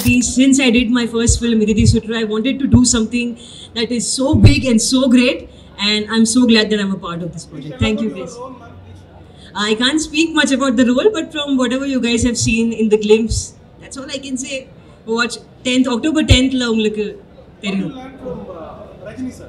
Since I did my first film, Iridhi Sutra, I wanted to do something that is so big and so great, and I'm so glad that I'm a part of this project. Thank you guys. I can't speak much about the role, but from whatever you guys have seen in the glimpse, that's all I can say. Watch 10th October 10th la ungalku theriyum. Rajni sir.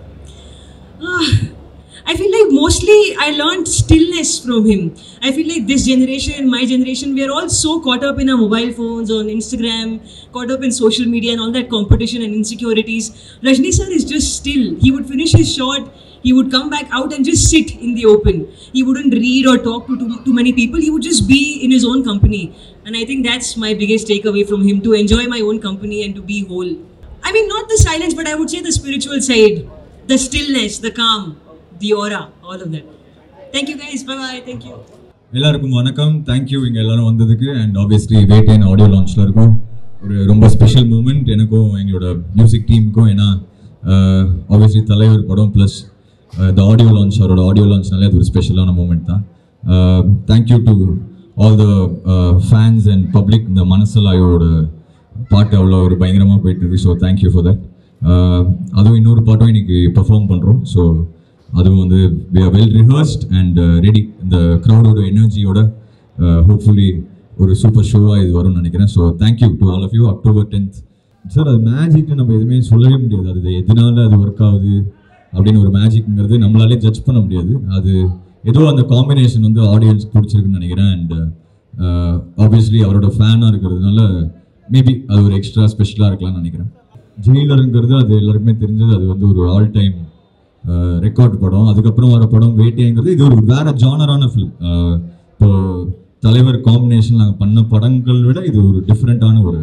I feel like mostly I learned stillness from him. I feel like this generation, my generation, we are all so caught up in our mobile phones, on Instagram, caught up in social media and all that competition and insecurities. Rajni sir is just still. He would finish his shot, he would come back out and just sit in the open. He wouldn't read or talk to too many people. He would just be in his own company. And I think that's my biggest takeaway from him, to enjoy my own company and to be whole. I mean, not the silence, but I would say the spiritual side, the stillness, the calm, the aura, all of that. Thank you guys. Bye bye. Thank you. எல்லாருக்கும் வணக்கம். Thank you இங்கே எல்லாரும் வந்ததுக்கு. And obviously Vettaiyan audio லான்ச்சில் இருக்கும் ஒரு ரொம்ப special moment எனக்கும் எங்களோட மியூசிக் டீமுக்கும். ஏன்னா ஆப்வியஸ்லி தலைவர் படம் ப்ளஸ் த ஆடியோ லான்ச், அவரோட ஆடியோ லான்ச்னாலே அது ஒரு ஸ்பெஷலான மூமெண்ட் தான். Thank you to all the fans and public. இந்த மனசலாயோட பாட்டு அவ்வளோ ஒரு பயங்கரமாக போயிட்டுருக்கு. So thank you for that. அதுவும் இன்னொரு பாட்டும் இன்னைக்கு பெர்ஃபார்ம் பண்ணுறோம். ஸோ அதுவும் வந்து we are well rehearsed and ready. இந்த க்ரௌடோட எனர்ஜியோட ஹோப்ஃபுல்லி ஒரு சூப்பர் ஷோவாக இது வரும்னு நினைக்கிறேன். So thank you to all of you. October 10th sir, அது மேஜிக்னு நம்ம எதுவுமே சொல்லவே முடியாது. அது எதனால அது ஒர்க் ஆகுது அப்படின்னு ஒரு மேஜிக்ங்கிறது நம்மளாலே ஜட்ஜ் பண்ண முடியாது. அது ஏதோ அந்த காம்பினேஷன் வந்து ஆடியன்ஸ்க்கு பிடிச்சிருக்குன்னு நினைக்கிறேன். அண்ட் ஆப்வியஸ்லி அவரோட ஃபேனாக இருக்கிறதுனால மேபி அது ஒரு எக்ஸ்ட்ரா ஸ்பெஷலாக இருக்கலாம்னு நினைக்கிறேன். ஜெயிலருங்கிறது அது எல்லாருக்குமே தெரிஞ்சது. அது வந்து ஒரு ஆல் டைம் ரெக்கார்ட் படம். அதுக்கப்புறம் வர படம் வேட்டைங்கிறது இது ஒரு வேற ஜானரான ஃபிலிம். இப்போ தலைவர் காம்பினேஷன் நாங்கள் பண்ண படங்கள் விட இது ஒரு டிஃப்ரெண்ட்டான ஒரு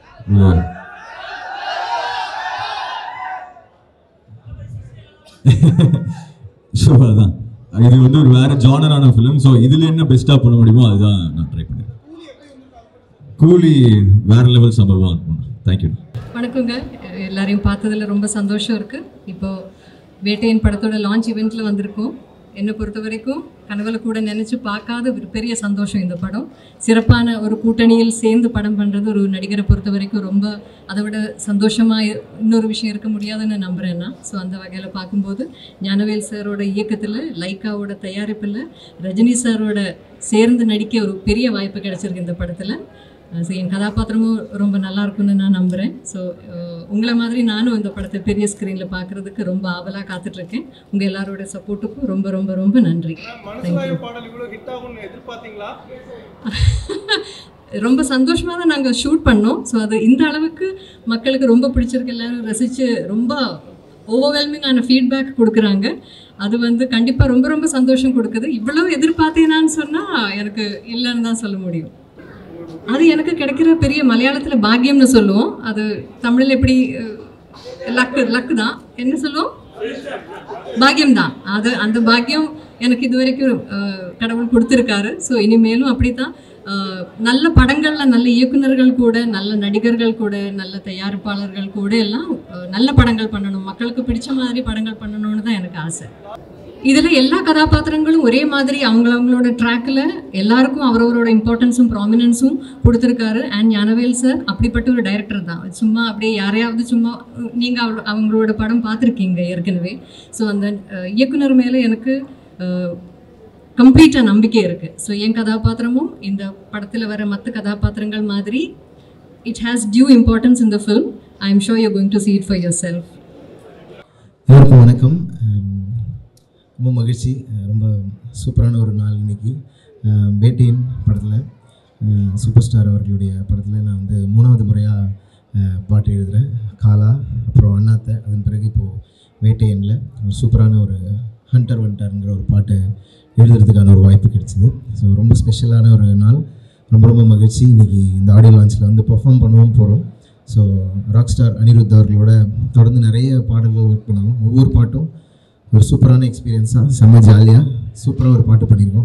ஸோ அதான் இது வந்து ஒரு வேற ஜானரான ஃபிலிம். ஸோ இதில் என்ன பெஸ்ட்டாக பண்ண முடியுமோ அதுதான் நான் ட்ரை பண்ணேன். கூலி வேற லெவல் சம்பவம். தேங்க்யூ. வணக்கங்க. எல்லாரையும் பார்த்ததில் ரொம்ப சந்தோஷம் இருக்குது. இப்போது வேட்டையன் படத்தோட லான்ச் ஈவெண்ட்டில் வந்திருக்கோம். என்னை பொறுத்த வரைக்கும் கனவுல கூட நினச்சி பார்க்காத ஒரு பெரிய சந்தோஷம் இந்த படம். சிறப்பான ஒரு கூட்டணியில் சேர்ந்து படம் பண்ணுறது ஒரு நடிகரை பொறுத்த வரைக்கும் ரொம்ப அதை விட சந்தோஷமாக இன்னொரு விஷயம் இருக்க முடியாதுன்னு நம்புகிறேன்னா. ஸோ அந்த வகையில் பார்க்கும்போது ஞானவேல் சாரோட இயக்கத்தில், லைக்காவோட தயாரிப்பில், ரஜினி சாரோட சேர்ந்து நடிக்க ஒரு பெரிய வாய்ப்பு கிடச்சிருக்கு இந்த படத்தில். ஸோ என் கதாபாத்திரமும் ரொம்ப நல்லா இருக்குன்னு நான் நம்புகிறேன். ஸோ உங்களை மாதிரி நானும் இந்த படத்தை பெரிய ஸ்க்ரீனில் பார்க்குறதுக்கு ரொம்ப ஆவலாக காத்துட்ருக்கேன். உங்கள் எல்லாரோட சப்போர்ட்டுக்கும் ரொம்ப ரொம்ப ரொம்ப நன்றி. ரொம்ப சந்தோஷமாக தான் நாங்கள் ஷூட் பண்ணோம். ஸோ அது இந்த அளவுக்கு மக்களுக்கு ரொம்ப பிடிச்சிருக்கு. எல்லோரும் ரசித்து ரொம்ப ஓவர்வெல்மிங்கான ஃபீட்பேக் கொடுக்குறாங்க. அது வந்து கண்டிப்பாக ரொம்ப ரொம்ப சந்தோஷம் கொடுக்குது. இவ்வளோ எதிர்பார்த்தேனான்னு சொன்னால் எனக்கு இல்லைன்னு தான் சொல்ல முடியும். அது எனக்கு கிடைக்கிற பெரிய மலையாளத்தில் பாக்கியம்னு சொல்லுவோம். அது தமிழில் எப்படி லக்கு தான் என்ன சொல்லுவோம், பாக்கியம் தான். அது அந்த பாக்கியம் எனக்கு இது வரைக்கும் கடவுள் கொடுத்துருக்காரு. ஸோ இனிமேலும் அப்படி தான் நல்ல படங்களில் நல்ல இயக்குநர்கள் கூட, நல்ல நடிகர்கள் கூட, நல்ல தயாரிப்பாளர்கள் கூட எல்லாம் நல்ல படங்கள் பண்ணணும், மக்களுக்கு பிடிச்ச மாதிரி படங்கள் பண்ணணும்னு தான் எனக்கு ஆசை. இதில் எல்லா கதாபாத்திரங்களும் ஒரே மாதிரி அவங்களோட ட்ராக்கில் எல்லாருக்கும் அவரவரோட இம்பார்ட்டன்ஸும் ப்ராமினன்ஸும் கொடுத்துருக்காரு. அண்ட் ஞானவேல் சார் அப்படிப்பட்ட ஒரு டைரக்டர் தான். சும்மா அப்படியே யாரையாவது சும்மா நீங்கள் அவங்களோட படம் பார்த்துருக்கீங்க ஏற்கனவே. ஸோ அந்த இயக்குனர் மேலே எனக்கு கம்ப்ளீட்டாக நம்பிக்கை இருக்குது. ஸோ என் கதாபாத்திரமும் இந்த படத்தில் வர மற்ற கதாபாத்திரங்கள் மாதிரி it has due importance in the film. I am sure you going to see it for yourself. எல்லாருக்கும் வணக்கம். ரொம்ப மகிழ்ச்சி. ரொம்ப சூப்பரான ஒரு நாள் இன்றைக்கி. வேட்டையின் படத்தில் சூப்பர் ஸ்டார் அவர்களுடைய படத்தில் நான் வந்து 3வது முறையாக பாட்டு எழுதுகிறேன். காலா, அப்புறம் அண்ணாத்தை, அதன் பிறகு இப்போது வேட்டையனில் ஒரு சூப்பரான ஒரு ஹண்டர் வண்டர்ங்கிற ஒரு பாட்டு எழுதுறதுக்கான ஒரு வாய்ப்பு கிடைச்சிது. ஸோ ரொம்ப ஸ்பெஷலான ஒரு நாள். ரொம்ப ரொம்ப மகிழ்ச்சி. இன்றைக்கி இந்த ஆடியோ லான்ச்சில் வந்து பெர்ஃபார்ம் பண்ணவும் போகிறோம். ஸோ ராக் ஸ்டார் அனிருத் அவர்களோட தொடர்ந்து நிறைய பாடல்கள் ஒர்க் பண்ணுவோம். ஒவ்வொரு பாட்டும் ஒரு சூப்பரான எக்ஸ்பீரியன்ஸாக செம்ம ஜாலியாக சூப்பராக ஒரு பாட்டு பண்ணியிருக்கோம்.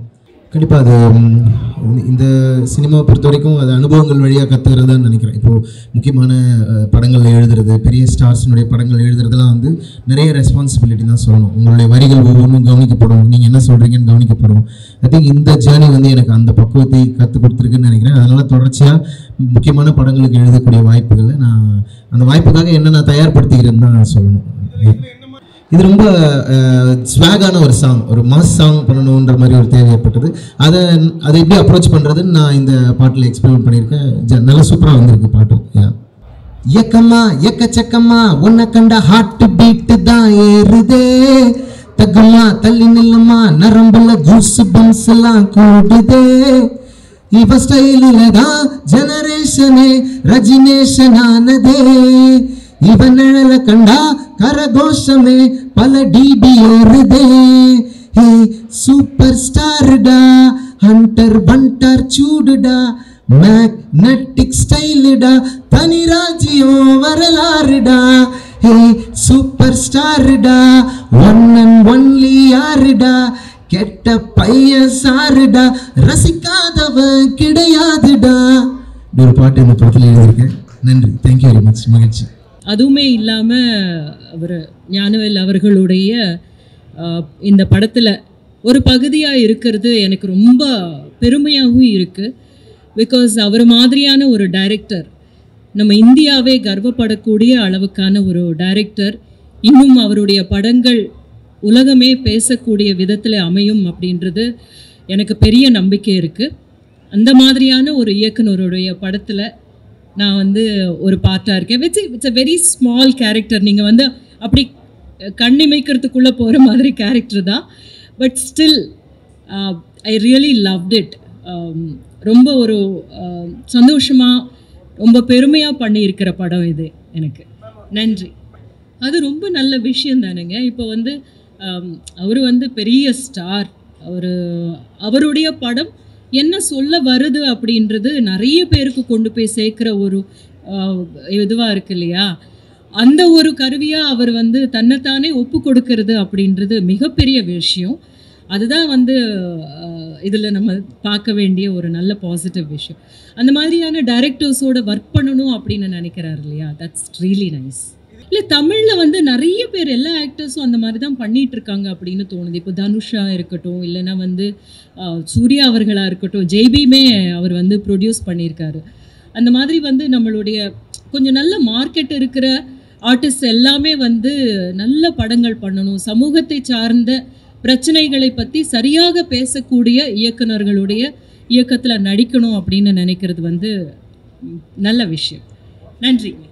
கண்டிப்பாக அது இந்த சினிமாவை பொறுத்த வரைக்கும் அது அனுபவங்கள் வழியாக கற்றுக்கிறதான்னு நினைக்கிறேன். இப்போது முக்கியமான படங்கள் எழுதுறது, பெரிய ஸ்டார்ஸினுடைய படங்கள் எழுதுறதுலாம் வந்து நிறைய ரெஸ்பான்சிபிலிட்டி தான் சொல்லணும். உங்களுடைய வரிகள் ஒவ்வொன்றும் கவனிக்கப்படும், நீங்கள் என்ன சொல்கிறீங்கன்னு கவனிக்கப்படும். ஐ திங்க் இந்த ஜேர்னி வந்து எனக்கு அந்த பக்குவத்தை கற்றுக் கொடுத்துருக்குன்னு நினைக்கிறேன். அதனால் தொடர்ச்சியாக முக்கியமான படங்களுக்கு எழுதக்கூடிய வாய்ப்புகளை நான் அந்த வாய்ப்புக்காக என்ன நான் தயார்படுத்திக்கிறேன்னு தான் நான் சொல்லணும். இது ரொம்ப ஸ்வாகான ஒரு சாங், ஒரு மாஸ் சாங் பண்ணணுன்ற மாதிரி ஒரு தேவை ஏற்பட்டது. அதை எப்படி அப்ரோச் பண்ணுறதுன்னு நான் இந்த பாட்டில் எக்ஸ்பெரிமெண்ட் பண்ணியிருக்கேன். நல்லா சூப்பராக வந்திருக்கு பாட்டும். எக்கம்மா எக்கச்சக்கம்மா உன்னை கண்ட ஹார்ட் பீட்டு தான் ஏறுதே, தகுமா தள்ளி நில்லம்மா நரம்புல கூஸ் பம்ஸ் எல்லாம் கூடுதே, இவ ஸ்டைலில தான் ஜெனரேஷனே ரஜினேஷன் ஆனதே, இவன் நிழல கண்டா கரகோஷமே பல டிபி ஏறுதே, ஹே சூப்பர் ஸ்டார்டா ஹண்டர் பண்டர் சூடுடா மேக்னெட்டிக் ஸ்டைலுடா தனி ராஜ்யம் வரலாறுடா, ஹே சூப்பர் ஸ்டார்டா ஒன் அண்ட் ஒன்லி யாருடா கெட்ட பையன் சாருடா ரசிக்காதவன் கிடையாதுடா. ஒரு பாட்டு இந்த படத்தில் எழுதியிருக்கேன். நன்றி, தேங்க்யூ வெரி மச். மகிழ்ச்சி. அதுவுமே இல்லாமல் அவர் ஞானவேல் அவர்களுடைய இந்த படத்தில் ஒரு பகுதியாக இருக்கிறது எனக்கு ரொம்ப பெருமையாகவும் இருக்குது. பிகாஸ் அவர் மாதிரியான ஒரு டைரக்டர், நம்ம இந்தியாவே கர்வப்படக்கூடிய அளவுக்கான ஒரு டைரக்டர், இன்னும் அவருடைய படங்கள் உலகமே பேசக்கூடிய விதத்தில் அமையும் அப்படின்றது எனக்கு பெரிய நம்பிக்கை இருக்குது. அந்த மாதிரியான ஒரு இயக்குனருடைய படத்தில் நான் வந்து ஒரு பார்ட்டாக இருக்கேன். It's a very small character. நீங்கள் வந்து அப்படி கண்ணிமைக்கிறதுக்குள்ளே போகிற மாதிரி கேரக்டர் தான். But still I really loved it. ரொம்ப ஒரு சந்தோஷமாக ரொம்ப பெருமையாக பண்ணியிருக்கிற படம் இது எனக்கு. நன்றி. அது ரொம்ப நல்ல விஷயம் தானுங்க. இப்போ வந்து அவர் வந்து பெரிய ஸ்டார், அவருடைய படம் என்ன சொல்ல வருது அப்படின்றது நிறைய பேருக்கு கொண்டு போய் சேர்க்குற ஒரு இதுவாக இருக்கு இல்லையா? அந்த ஒரு கருவியாக அவர் வந்து தன்னைத்தானே ஒப்பு கொடுக்கறது அப்படின்றது மிகப்பெரிய விஷயம். அதுதான் வந்து இதில் நம்ம பார்க்க வேண்டிய ஒரு நல்ல பாசிட்டிவ் விஷயம். அந்த மாதிரியான டைரக்டர்ஸோட ஒர்க் பண்ணணும் அப்படின்னு நினைக்கிறார் இல்லையா? That's really nice. இல்லை, தமிழில் வந்து நிறைய பேர் எல்லா ஆக்டர்ஸும் அந்த மாதிரி தான் பண்ணிகிட்ருக்காங்க அப்படின்னு தோணுது. இப்போ தனுஷா இருக்கட்டும், இல்லைன்னா வந்து சூர்யா அவர்களாக இருக்கட்டும், ஜெய்பியுமே அவர் வந்து ப்ரொடியூஸ் பண்ணியிருக்காரு. அந்த மாதிரி வந்து நம்மளுடைய கொஞ்சம் நல்ல மார்க்கெட் இருக்கிற ஆர்டிஸ்ட் எல்லாமே வந்து நல்ல படங்கள் பண்ணணும், சமூகத்தை சார்ந்த பிரச்சனைகளை பற்றி சரியாக பேசக்கூடிய இயக்குனர்களுடைய இயக்கத்தில் நடிக்கணும் அப்படின்னு நினைக்கிறது வந்து நல்ல விஷயம். நன்றி.